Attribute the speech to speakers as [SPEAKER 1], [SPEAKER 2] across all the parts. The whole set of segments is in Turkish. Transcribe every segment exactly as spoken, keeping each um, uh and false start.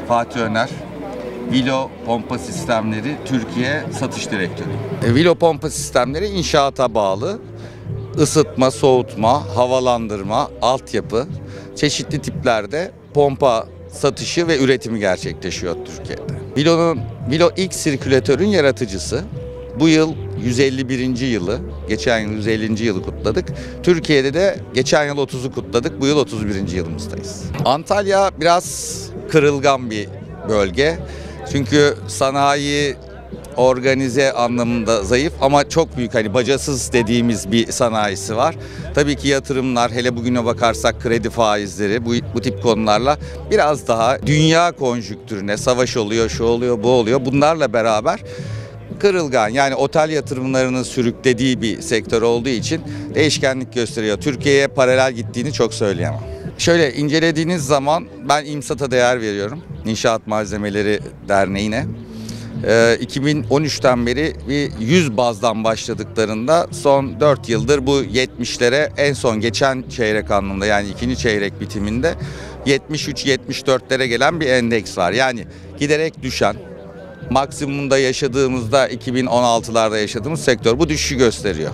[SPEAKER 1] Fatih Öner, Vilo Pompa Sistemleri Türkiye Satış Direktörü. E, Vilo Pompa Sistemleri inşaata bağlı. Isıtma, soğutma, havalandırma, altyapı, çeşitli tiplerde pompa satışı ve üretimi gerçekleşiyor Türkiye'de. Vilo'nun, Vilo ilk sirkülatörün yaratıcısı. Bu yıl yüz elli birinci yılı, geçen yıl yüz ellinci yılı kutladık. Türkiye'de de geçen yıl otuzu kutladık, bu yıl otuz birinci yılımızdayız. Antalya biraz kırılgan bir bölge. Çünkü sanayi organize anlamında zayıf ama çok büyük, hani bacasız dediğimiz bir sanayisi var. Tabii ki yatırımlar, hele bugüne bakarsak kredi faizleri, bu, bu tip konularla biraz daha dünya konjüktürüne, savaş oluyor, şu oluyor, bu oluyor, bunlarla beraber kırılgan, yani otel yatırımlarının sürüklediği bir sektör olduğu için değişkenlik gösteriyor. Türkiye'ye paralel gittiğini çok söyleyemem. Şöyle incelediğiniz zaman ben İMSAT'a değer veriyorum. İnşaat Malzemeleri Derneği'ne. Ee, iki bin on üçten beri bir yüz bazdan başladıklarında son dört yıldır bu yetmişlere, en son geçen çeyrek anlamında, yani ikinci çeyrek bitiminde yetmiş üç yetmiş dörtlere gelen bir endeks var. Yani giderek düşen, maksimumda yaşadığımızda iki bin on altılarda yaşadığımız sektör bu düşüşü gösteriyor.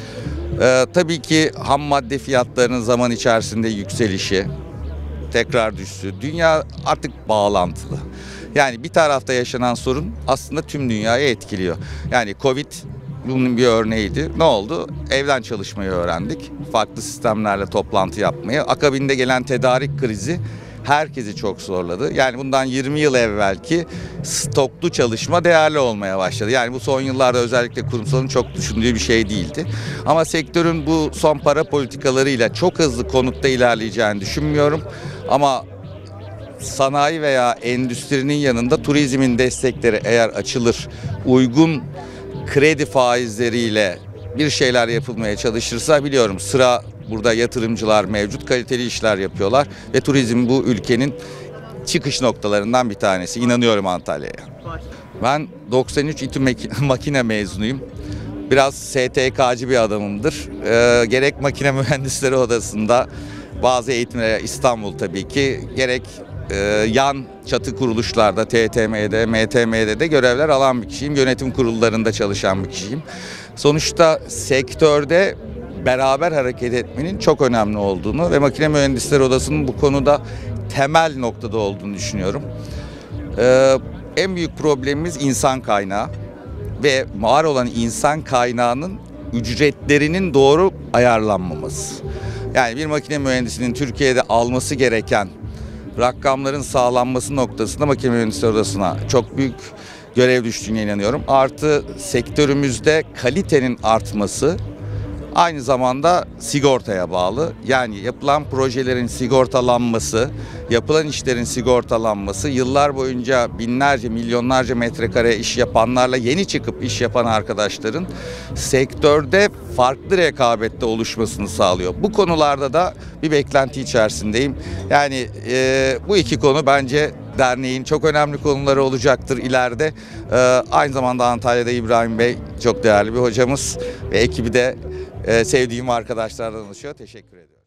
[SPEAKER 1] Ee, tabii ki ham madde fiyatlarının zaman içerisinde yükselişi, tekrar düştü. Dünya artık bağlantılı. Yani bir tarafta yaşanan sorun aslında tüm dünyayı etkiliyor. Yani Covid bunun bir örneğiydi. Ne oldu? Evden çalışmayı öğrendik. Farklı sistemlerle toplantı yapmayı. Akabinde gelen tedarik krizi herkesi çok zorladı. Yani bundan yirmi yıl evvelki stoklu çalışma değerli olmaya başladı. Yani bu son yıllarda özellikle kurumsalın çok düşündüğü bir şey değildi. Ama sektörün bu son para politikalarıyla çok hızlı konutta ilerleyeceğini düşünmüyorum. Ama sanayi veya endüstrinin yanında turizmin destekleri eğer açılır, uygun kredi faizleriyle bir şeyler yapılmaya çalışırsa, biliyorum sıra burada yatırımcılar mevcut, kaliteli işler yapıyorlar ve turizm bu ülkenin çıkış noktalarından bir tanesi. İnanıyorum Antalya'ya. Ben doksan üç İTÜ makine mezunuyum. Biraz S T K'cı bir adamımdır. Ee, gerek makine mühendisleri odasında bazı eğitimlere, İstanbul tabii ki, gerek e, yan çatı kuruluşlarda T T M'de, M T M'de de görevler alan bir kişiyim. Yönetim kurullarında çalışan bir kişiyim. Sonuçta sektörde beraber hareket etmenin çok önemli olduğunu ve makine mühendisleri odasının bu konuda temel noktada olduğunu düşünüyorum. Ee, en büyük problemimiz insan kaynağı ve var olan insan kaynağının ücretlerinin doğru ayarlanmaması. Yani bir makine mühendisinin Türkiye'de alması gereken rakamların sağlanması noktasında makine mühendisleri odasına çok büyük görev düştüğüne inanıyorum. Artı sektörümüzde kalitenin artması aynı zamanda sigortaya bağlı. Yani yapılan projelerin sigortalanması, yapılan işlerin sigortalanması, yıllar boyunca binlerce, milyonlarca metrekare iş yapanlarla yeni çıkıp iş yapan arkadaşların sektörde farklı rekabette oluşmasını sağlıyor. Bu konularda da bir beklenti içerisindeyim. Yani e, bu iki konu bence derneğin çok önemli konuları olacaktır ileride. E, aynı zamanda Antalya'da İbrahim Bey çok değerli bir hocamız ve ekibi de Ee, sevdiğim arkadaşlardan oluşuyor. Teşekkür ediyorum.